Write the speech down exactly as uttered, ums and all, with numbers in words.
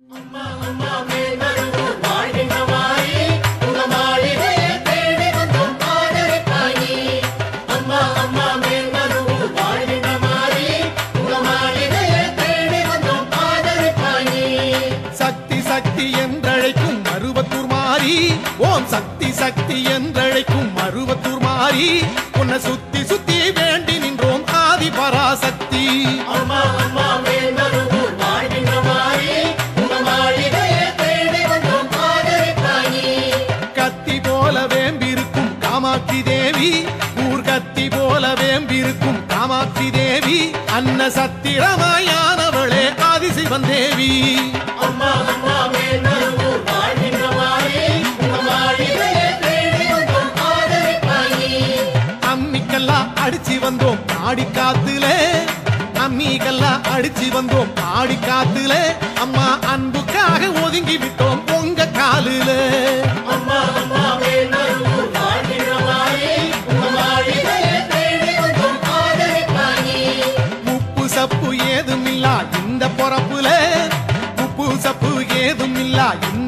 ஓம் சக்தி சக்தி என்றழைக்கும் மருவத்தூர் மாறி உன்னை சுத்தி சுத்தி வேண்டி நின்றோம் ஆதி பராசக்தி. அம்மா அம்மா மேல்மருவூர் வாழ்கின்ற மாறி உங்க மாளிகையை தேடி வந்தோம் ஆதரிப்பாயி. கத்தி போல வேம்பிருக்கும் காமாட்சி தேவி, ஊர் கத்தி போல வேம்பிருக்கும் காமாட்சி தேவி, அன்ன சத்திரமாயானவளே ஆதிசிவன் தேவி. அம்மா அம்மா மேல்மருவூர் வாழ்கின்ற மாறி உங்க மாளிகையை தேடி வந்தோம் ஆதரிப்பாயி. அம்மிக்கல்லா அடிச்சு வந்தோம் ஆடி காத்துல, அம்மிக்கல்லா அடிச்சு வந்தோம் ஆடி காத்துல, அம்மா அன்புக்காக ஒதுங்கி விட்டோம் உங்க காலில. அம்மா அம்மா மேல்மருவூர் வாழ்கின்ற மாறி உங்க மாளிகையை தேடி வந்தோம் ஆதரிப்பாயி. உப்பு சப்பு ஏதும் இல்லா இந்த பொறப்புல, உப்பு சப்பு ஏதும் இல்லா